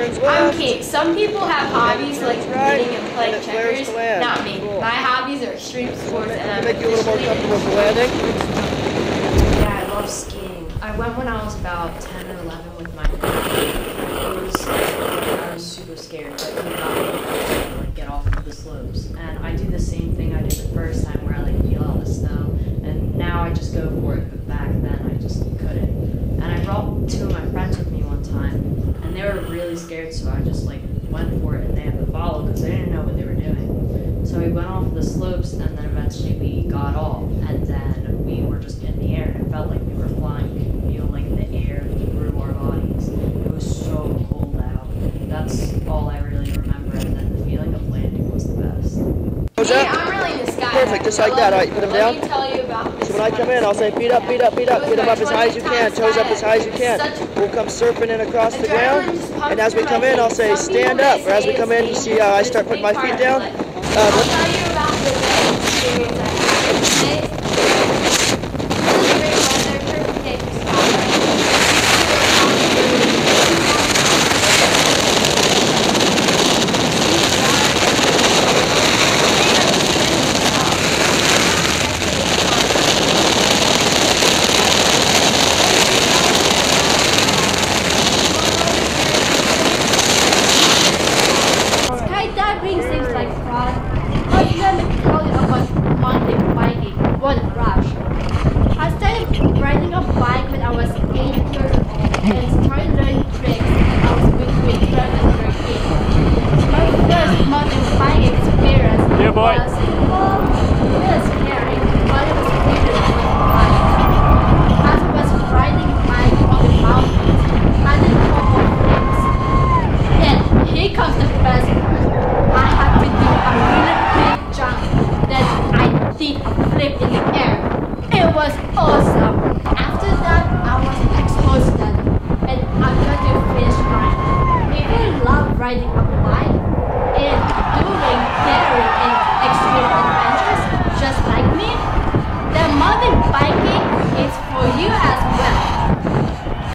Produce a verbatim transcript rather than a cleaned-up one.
turns I'm left. king. Some people have hobbies like right, reading and playing and it flares checkers. to land. Not me. Cool. My hobbies are extreme sports, and I'm Make you a little more officially comfortable with the landing. Yeah, I love skiing. I went when I was about ten or eleven with my dad. It was, I was super scared, but he got me to like, get off of the slopes. And I do the same thing I did the first time where I like feel out the snow. And now I just go for it, but back then I just couldn't. And I brought two of my friends with me one time, and they were really scared, so I just like went for it, and they had to follow because they didn't know what they were doing. So we went off the slopes, and then eventually we got off, and then we were just in the air. It felt like we were flying. We could feel like the air through our bodies. It was so cold out. That's all I really remember, and then the feeling of landing was the best. What's Me, that? I'm really in the sky. Perfect, just like that. All right, put them down. Let me tell you about this So when I come in, I'll say feet up, feet up, feet up. Get them up as high as you can, toes up as high as you can. We'll come surfing in across the ground. And as we come in, I'll say stand up. Or as we come in, you see how I start putting my feet down. Uh, I'll tell you about the best experience I had today. Really great weather, perfect day for skydiving. Skydiving seems like fun, but let me tell you about mountain biking, one crash. I started riding a bike when I was eight years old and started learning tricks